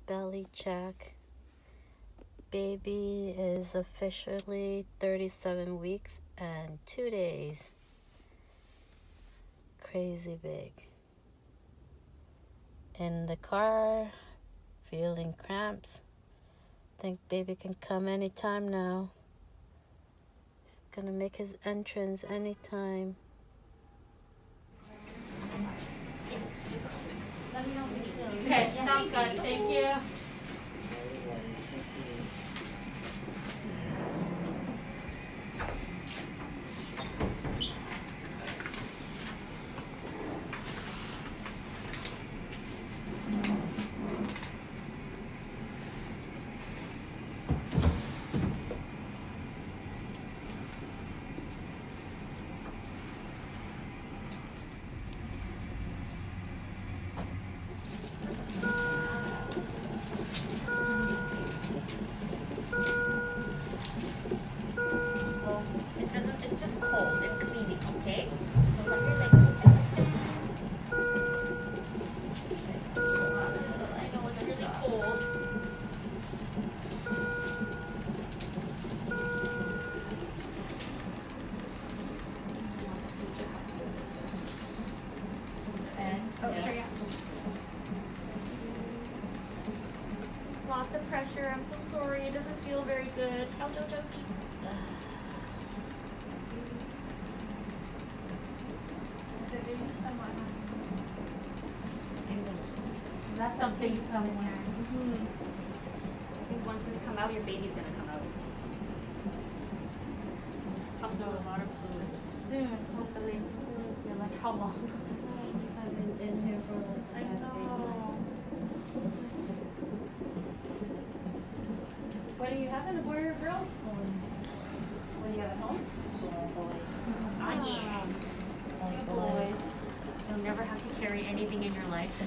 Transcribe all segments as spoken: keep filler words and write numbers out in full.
belly check. Baby is officially thirty-seven weeks and two days. Crazy big. In the car, feeling cramps. Think baby can come anytime now. He's gonna make his entrance anytime. Okay, sounds good. Thank you. Lots of pressure. I'm so sorry. It doesn't feel very good. Ouch, ouch, ouch. That's something somewhere. Mm-hmm. I think once this comes out, your baby's going to come out. So a lot of fluids. Soon, hopefully. You're like, how long? I've been in here for I know. What do you have in a boy or a girl? What do you have at home? Oh, yeah. Two boys. You'll never have to carry anything in your life.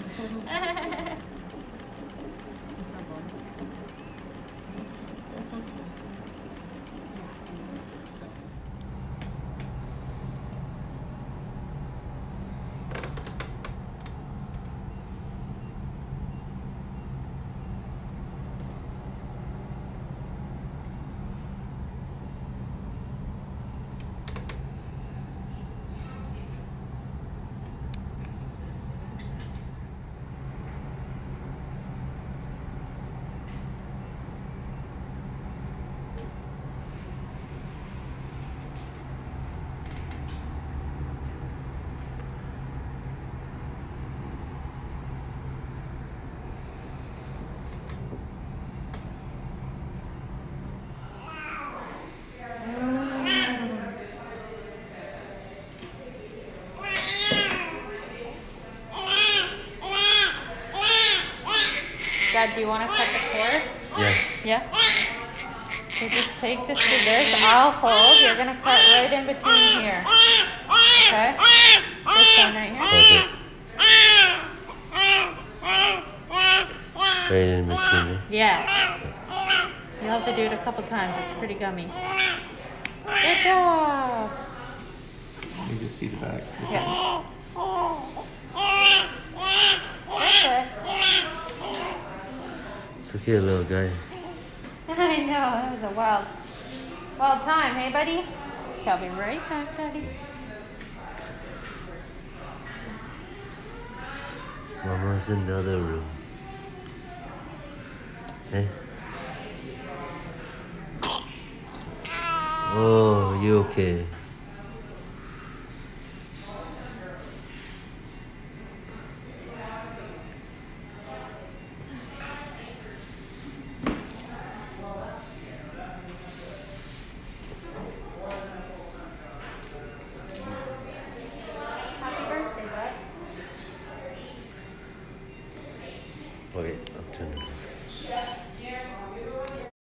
Dad, do you want to cut the cord? Yes. Yeah? So just take this to this. I'll hold. You're going to cut right in between here. Okay? This one right here? Okay. Right in between it? Yeah. You'll have to do it a couple times. It's pretty gummy. Good job. You can see the back. Yeah. Okay. It's okay, little guy. I know, that was a wild, wild time, hey buddy? Okay, I'll be right back, Daddy. Mama's in the other room. Hey. Oh, you okay?